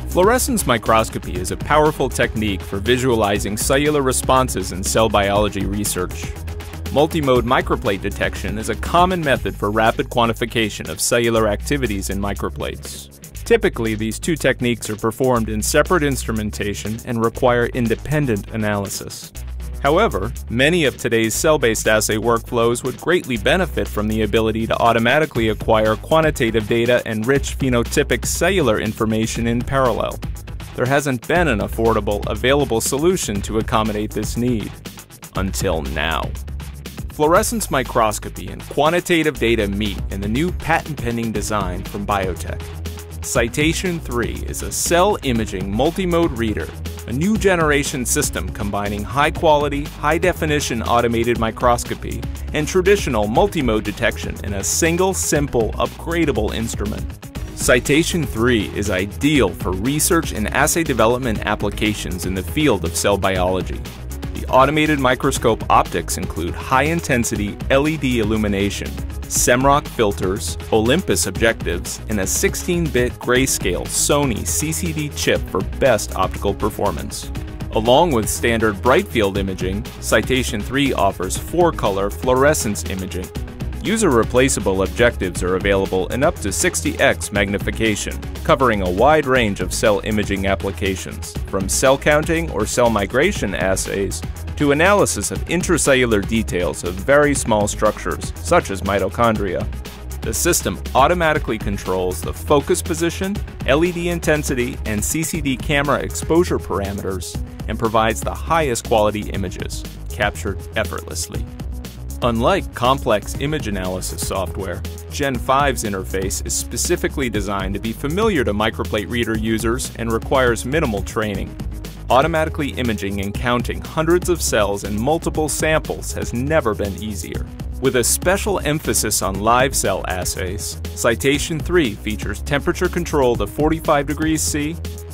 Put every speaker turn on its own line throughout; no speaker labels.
Fluorescence microscopy is a powerful technique for visualizing cellular responses in cell biology research. Multimode microplate detection is a common method for rapid quantification of cellular activities in microplates. Typically, these two techniques are performed in separate instrumentation and require independent analysis. However, many of today's cell-based assay workflows would greatly benefit from the ability to automatically acquire quantitative data and rich phenotypic cellular information in parallel. There hasn't been an affordable, available solution to accommodate this need. Until now. Fluorescence microscopy and quantitative data meet in the new patent-pending design from Biotech. Citation 3 is a cell imaging multimode reader, a new generation system combining high-quality, high-definition automated microscopy and traditional multimode detection in a single, simple, upgradable instrument. Citation 3 is ideal for research and assay development applications in the field of cell biology. The automated microscope optics include high-intensity LED illumination, Semroc filters, Olympus objectives, and a 16-bit grayscale Sony CCD chip for best optical performance. Along with standard bright field imaging, Citation 3 offers 4-color fluorescence imaging. User-replaceable objectives are available in up to 60x magnification, covering a wide range of cell imaging applications, from cell counting or cell migration assays to analysis of intracellular details of very small structures, such as mitochondria. The system automatically controls the focus position, LED intensity, and CCD camera exposure parameters, and provides the highest quality images, captured effortlessly. Unlike complex image analysis software, Gen 5's interface is specifically designed to be familiar to microplate reader users and requires minimal training. Automatically imaging and counting hundreds of cells and multiple samples has never been easier. With a special emphasis on live cell assays, Citation 3 features temperature control to 45 degrees C,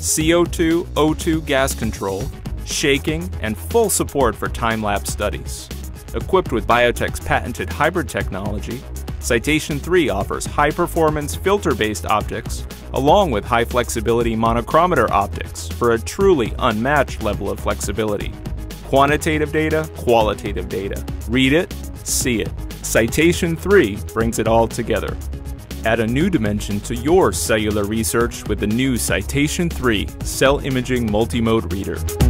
CO2, O2 gas control, shaking, and full support for time-lapse studies. Equipped with Biotech's patented hybrid technology, Citation 3 offers high-performance filter-based optics along with high-flexibility monochromator optics for a truly unmatched level of flexibility. Quantitative data, qualitative data. Read it, see it. Citation 3 brings it all together. Add a new dimension to your cellular research with the new Citation 3 Cell Imaging Multimode Reader.